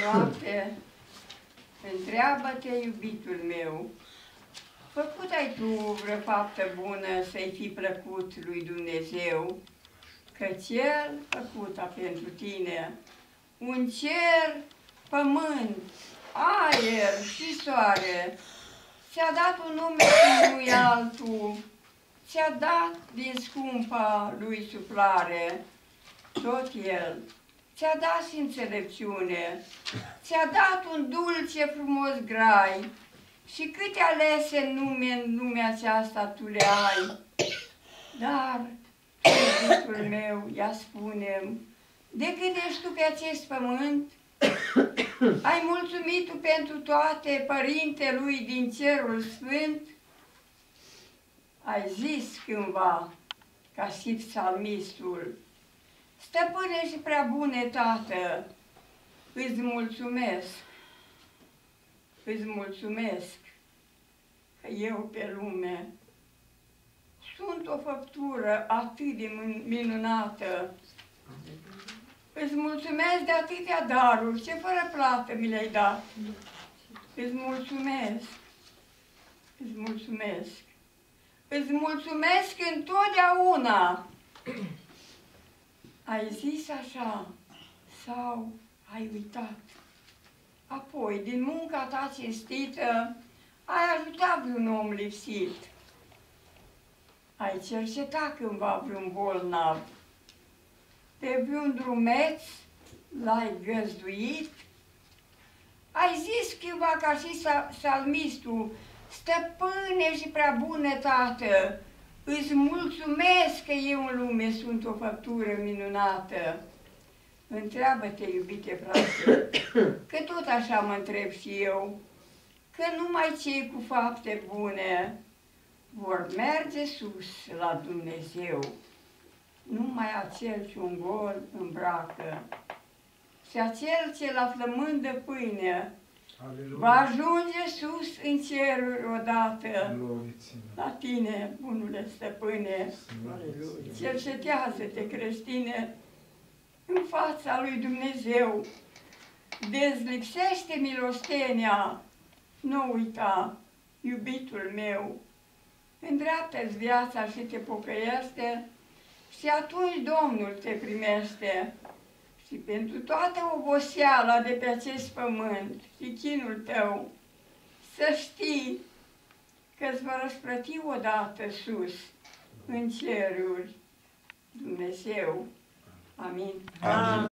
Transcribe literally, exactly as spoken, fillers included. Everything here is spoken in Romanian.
noapte, întreabă-te, iubitul meu, făcut ai tu vreo faptă bună să-i fi plăcut lui Dumnezeu, căci El făcuta pentru tine un cer, pământ, aer și soare, ți-a dat un nume cum nu-i altul, ți-a dat din scumpa lui suflare, tot El ți-a dat și înțelepciune, ți-a dat un dulce frumos grai, și câte alese nume în lumea aceasta tu le ai. Dar, iubitul meu, ia spune-mi, de cât ești tu pe acest pământ, ai mulțumit tu pentru toate, Părinte lui din cerul sfânt? Ai zis cândva, ca și psalmistul, Stăpâne și prea bune Tată, îți mulțumesc, îți mulțumesc că eu pe lume sunt o făptură atât de minunată. Îți mulțumesc de atâtea daruri, ce fără plată mi le-ai dat. Îți mulțumesc, îți mulțumesc, îți mulțumesc întotdeauna. Ai zis așa sau ai uitat? Apoi, din munca ta cinstită, ai ajutat vreun om lipsit. Ai cercetat cândva vreun bolnav. Pe vreun drumeț l-ai găzduit. Ai zis cândva ca și psalmistul, Stăpâne și prea bune Tată, îți mulțumesc că eu în lume sunt o făptură minunată. Întreabă-te, iubite frate, că tot așa mă întreb și eu, că numai cei cu fapte bune vor merge sus la Dumnezeu. Numai acel ce un gol îmbracă și acel ce la flămândă pâine va ajunge sus în ceruri odată. La tine, bunule stăpâne, cercetează-te, creștine, în fața lui Dumnezeu, dezlipsește milostenia, nu uita, iubitul meu, îndreaptă-ți viața și te pocăiește și atunci Domnul te primește. Și pentru toată oboseala de pe acest pământ și chinul tău, să știi că îți va răsplăti odată sus, în ceruri, Dumnezeu. Amin. Amin.